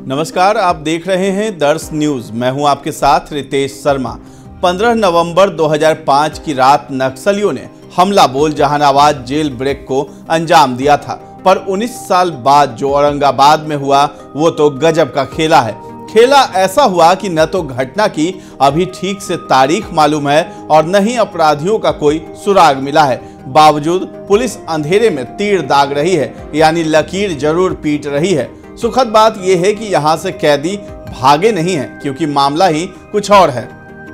नमस्कार, आप देख रहे हैं दर्श न्यूज। मैं हूं आपके साथ रितेश शर्मा। 15 नवंबर 2005 की रात नक्सलियों ने हमला बोल जहानाबाद जेल ब्रेक को अंजाम दिया था, पर 19 साल बाद जो औरंगाबाद में हुआ वो तो गजब का खेला है। खेला ऐसा हुआ कि न तो घटना की अभी ठीक से तारीख मालूम है और न ही अपराधियों का कोई सुराग मिला है। बावजूद पुलिस अंधेरे में तीर दाग रही है, यानी लकीर जरूर पीट रही है। सुखद बात यह है कि यहां से कैदी भागे नहीं हैं, क्योंकि मामला ही कुछ और है।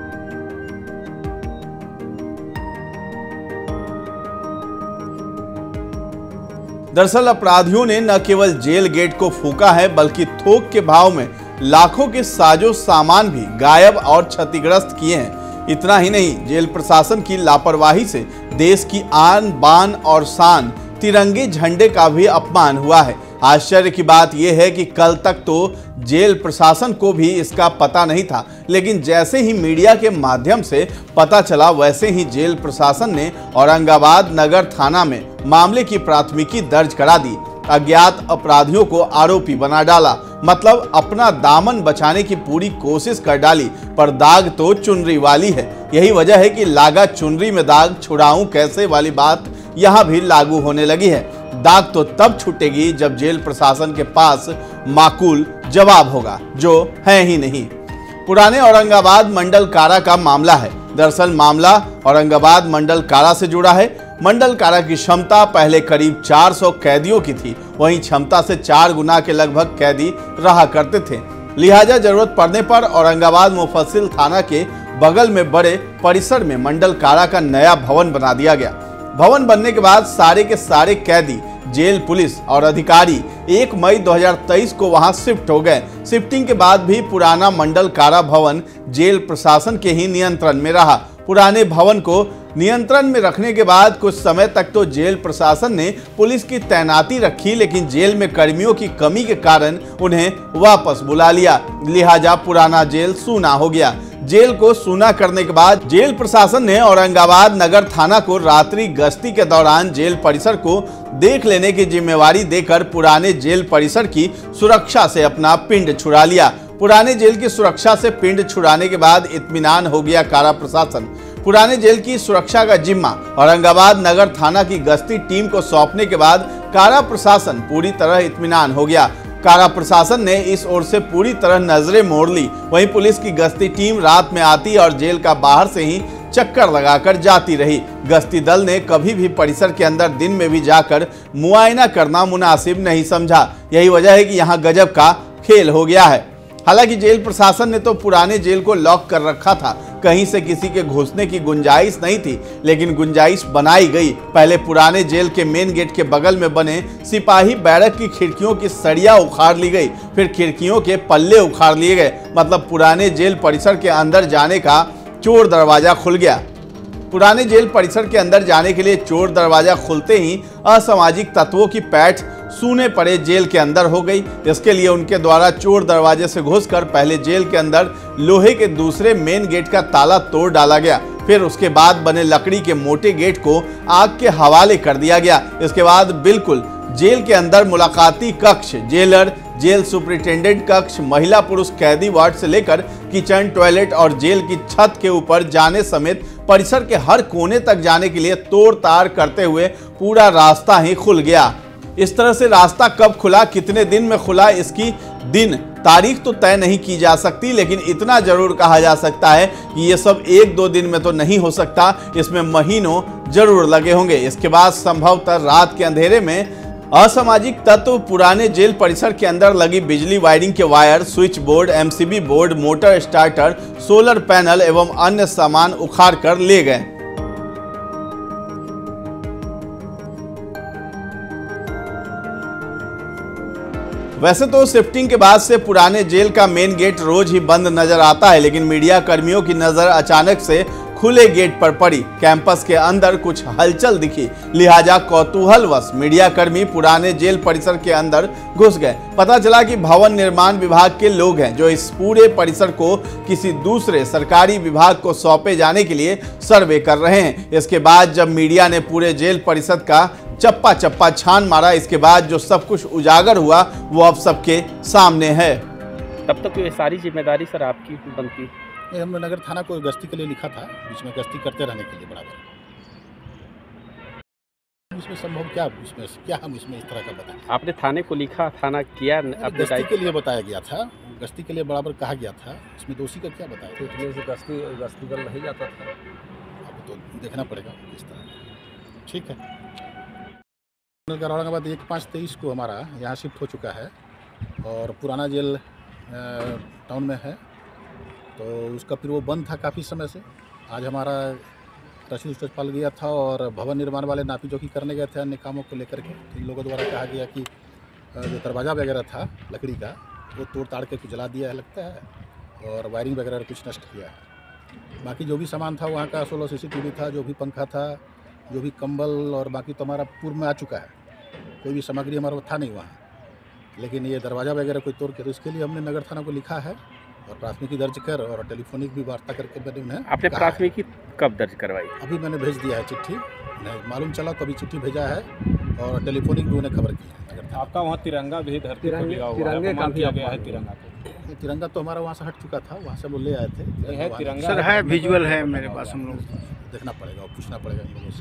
दरअसल अपराधियों ने न केवल जेल गेट को फूका है, बल्कि थोक के भाव में लाखों के साजो सामान भी गायब और क्षतिग्रस्त किए हैं। इतना ही नहीं, जेल प्रशासन की लापरवाही से देश की आन बान और शान तिरंगे झंडे का भी अपमान हुआ है। आश्चर्य की बात यह है कि कल तक तो जेल प्रशासन को भी इसका पता नहीं था, लेकिन जैसे ही मीडिया के माध्यम से पता चला, वैसे ही जेल प्रशासन ने औरंगाबाद नगर थाना में मामले की प्राथमिकी दर्ज करा दी। अज्ञात अपराधियों को आरोपी बना डाला, मतलब अपना दामन बचाने की पूरी कोशिश कर डाली। पर दाग तो चुनरी वाली है। यही वजह है कि लागा चुनरी में दाग छुड़ाऊं कैसे वाली बात यहाँ भी लागू होने लगी है। दाग तो तब छूटेगी जब जेल प्रशासन के पास माकूल जवाब होगा, जो है ही नहीं। पुराने औरंगाबाद मंडल कारा का मामला है। दरअसल मामला औरंगाबाद मंडल कारा से जुड़ा है। मंडल कारा की क्षमता पहले करीब 400 कैदियों की थी, वहीं क्षमता से 4 गुना के लगभग कैदी रहा करते थे। लिहाजा जरूरत पड़ने पर औरंगाबाद मुफस्सिल थाना के बगल में बड़े परिसर में मंडल कारा का नया भवन बना दिया गया। भवन बनने के बाद सारे के सारे कैदी, जेल पुलिस और अधिकारी 1 मई 2023 को वहां शिफ्ट हो गए। शिफ्टिंग के बाद भी पुराना मंडल कारा भवन जेल प्रशासन के ही नियंत्रण में रहा। पुराने भवन को नियंत्रण में रखने के बाद कुछ समय तक तो जेल प्रशासन ने पुलिस की तैनाती रखी, लेकिन जेल में कर्मियों की कमी के कारण उन्हें वापस बुला लिया। लिहाजा पुराना जेल सूना हो गया। जेल को सूना करने के बाद जेल प्रशासन ने औरंगाबाद नगर थाना को रात्रि गश्ती के दौरान जेल परिसर को देख लेने की जिम्मेवारी देकर पुराने जेल परिसर की सुरक्षा से अपना पिंड छुड़ा लिया। पुराने जेल की सुरक्षा से पिंड छुड़ाने के बाद इत्मीनान हो गया कारा प्रशासन। पुराने जेल की सुरक्षा का जिम्मा औरंगाबाद नगर थाना की गश्ती टीम को सौंपने के बाद कारा प्रशासन पूरी तरह इत्मीनान हो गया। कारा प्रशासन ने इस ओर से पूरी तरह नजरें मोड़ ली। वहीं पुलिस की गश्ती टीम रात में आती और जेल का बाहर से ही चक्कर लगाकर जाती रही। गश्ती दल ने कभी भी परिसर के अंदर दिन में भी जाकर मुआयना करना मुनासिब नहीं समझा। यही वजह है कि यहाँ गजब का खेल हो गया है। हालांकि जेल प्रशासन ने तो पुराने जेल को लॉक कर रखा था, कहीं से किसी के घुसने की गुंजाइश नहीं थी, लेकिन गुंजाइश बनाई गई। पहले पुराने जेल के मेन गेट के बगल में बने सिपाही बैरक की खिड़कियों की सरिया उखाड़ ली गई, फिर खिड़कियों के पल्ले उखाड़ लिए गए। मतलब पुराने जेल परिसर के अंदर जाने का चोर दरवाजा खुल गया। पुराने जेल परिसर के अंदर जाने के लिए चोर दरवाजा खुलते ही असामाजिक तत्वों की पैठ सूने पड़े जेल के अंदर हो गई। इसके लिए उनके द्वारा चोर दरवाजे से घुसकर पहले जेल के अंदर लोहे के दूसरे मेन गेट का ताला तोड़ डाला गया। फिर उसके बाद बने लकड़ी के मोटे गेट को आग के हवाले कर दिया गया। इसके बाद बिल्कुल जेल के अंदर मुलाकाती कक्ष, जेलर, जेल सुपरिटेंडेंट कक्ष, महिला पुरुष कैदी वार्ड से लेकर किचन, टॉयलेट और जेल की छत के ऊपर जाने समेत परिसर के हर कोने तक जाने के लिए तोड़ ताड़ करते हुए पूरा रास्ता ही खुल गया। इस तरह से रास्ता कब खुला, कितने दिन में खुला, इसकी दिन तारीख तो तय नहीं की जा सकती, लेकिन इतना जरूर कहा जा सकता है कि ये सब 1-2 दिन में तो नहीं हो सकता, इसमें महीनों जरूर लगे होंगे। इसके बाद संभवतः रात के अंधेरे में असामाजिक तत्व पुराने जेल परिसर के अंदर लगी बिजली वायरिंग के wire, switch board, MCB board, motor starter, solar panel एवं अन्य सामान उखाड़ कर ले गए। वैसे तो शिफ्टिंग के बाद से पुराने जेल का मेन गेट रोज ही बंद नजर आता है, लेकिन मीडिया कर्मियों की नजर अचानक से खुले गेट पर पड़ी। कैंपस के अंदर कुछ हलचल दिखी, लिहाजा कौतूहलवश मीडिया कर्मी पुराने जेल परिसर के अंदर घुस गए। पता चला कि भवन निर्माण विभाग के लोग हैं जो इस पूरे परिसर को किसी दूसरे सरकारी विभाग को सौंपे जाने के लिए सर्वे कर रहे हैं। इसके बाद जब मीडिया ने पूरे जेल परिसर का चप्पा चप्पा छान मारा, इसके बाद जो सब कुछ उजागर हुआ वो अब सबके सामने है। तब तक ये सारी जिम्मेदारी सर आपकी बनती है। नहीं, हमने नगर थाना को गश्ती के लिए लिखा था, बीच में गश्ती करते रहने के लिए बराबर। इसमें संभव क्या हम इसमें इस तरह का बताएं। आपने थाने को लिखा, थाना किया गश्ती के लिए बताया गया था, गश्ती के लिए बराबर कहा गया था, इसमें दोषी का क्या बताया। गश्ती दल नहीं जाता था, अब तो देखना पड़ेगा किस तरह। ठीक है, औरंगाबाद 1/5/23 को हमारा यहाँ शिफ्ट हो चुका है और पुराना जेल टाउन में है, तो उसका फिर वो बंद था काफ़ी समय से। आज हमारा तहसील पाल गया था और भवन निर्माण वाले नापी जोखी करने गए थे अन्य कामों को लेकर के। इन लोगों द्वारा कहा गया कि जो दरवाज़ा वगैरह था लकड़ी का वो तोड़ ताड़ के कुछ जला दिया है लगता है, और वायरिंग वगैरह कुछ नष्ट किया है। बाकी जो भी सामान था वहाँ का 16 CCTV था, जो भी पंखा था, जो भी कंबल और बाकी तो हमारा पूर्व में आ चुका है। कोई भी सामग्री हमारा था नहीं वहाँ, लेकिन ये दरवाज़ा वगैरह कोई तोड़ के, तो इसके लिए हमने नगर थाना को लिखा है और प्राथमिकी दर्ज कर और टेलीफोनिक भी वार्ता करके मैंने उन्हें। आपने प्राथमिकी कब दर्ज करवाई? अभी मैंने भेज दिया है चिट्ठी, उन्हें मालूम चला तो अभी चिट्ठी भेजा है और टेलीफोनिक भी उन्हें खबर की है। आपका वहाँ तिरंगा भी धरती पर लगा हुआ है, अपमान किया गया है तिरंगा को। तिरंगा तो हमारा वहाँ से हट चुका था, वहाँ से वो ले आए थे। है तिरंगा सर, है विजुअल है मेरे पास, हम लोग देखना पड़ेगा और पूछना पड़ेगा इन लोगों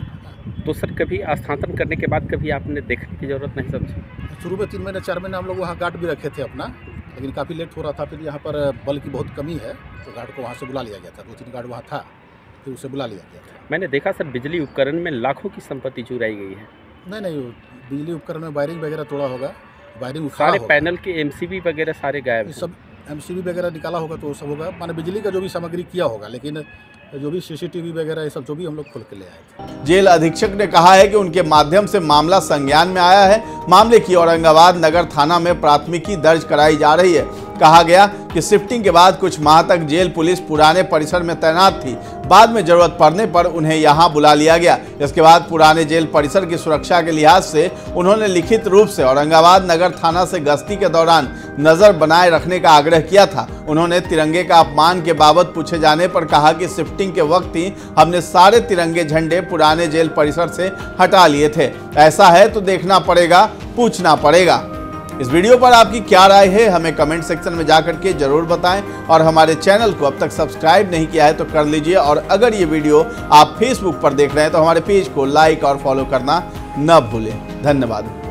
से। तो सर कभी स्थानांतरण करने के बाद कभी आपने देखने की जरूरत नहीं समझी? शुरू में 3 महीने 4 महीने हम लोग वहाँ गार्ड भी रखे थे अपना, लेकिन काफ़ी लेट हो रहा था। फिर यहाँ पर बल की बहुत कमी है तो गार्ड को वहाँ से बुला लिया गया था। 2-3 गार्ड वहाँ था, फिर उसे बुला लिया गया था। मैंने देखा सर बिजली उपकरण में लाखों की संपत्ति चुराई गई है। नहीं, बिजली उपकरण में वायरिंग वगैरह तोड़ा होगा, वायरिंग सारे पैनल के MCB वगैरह सारे गायब हैं। सब MCB वगैरह निकाला होगा तो सब होगा, माने बिजली का जो भी सामग्री किया होगा, लेकिन जो भी CCTV वगैरह ये सब जो भी हम लोग खोल के ले आए थे। जेल अधीक्षक ने कहा है कि उनके माध्यम से मामला संज्ञान में आया है। मामले की औरंगाबाद नगर थाना में प्राथमिकी दर्ज कराई जा रही है। कहा गया कि शिफ्टिंग के बाद कुछ माह तक जेल पुलिस पुराने परिसर में तैनात थी। बाद में जरूरत पड़ने पर उन्हें यहां बुला लिया गया। इसके बाद पुराने जेल परिसर की सुरक्षा के लिहाज से उन्होंने लिखित रूप से औरंगाबाद नगर थाना से गश्ती के दौरान नजर बनाए रखने का आग्रह किया था। उन्होंने तिरंगे का अपमान के बाबत पूछे जाने पर कहा कि शिफ्टिंग के वक्त ही हमने सारे तिरंगे झंडे पुराने जेल परिसर से हटा लिए थे। ऐसा है तो देखना पड़ेगा, पूछना पड़ेगा। इस वीडियो पर आपकी क्या राय है हमें कमेंट सेक्शन में जाकर के जरूर बताएं और हमारे चैनल को अब तक सब्सक्राइब नहीं किया है तो कर लीजिए। और अगर ये वीडियो आप फेसबुक पर देख रहे हैं तो हमारे पेज को लाइक और फॉलो करना न भूलें। धन्यवाद।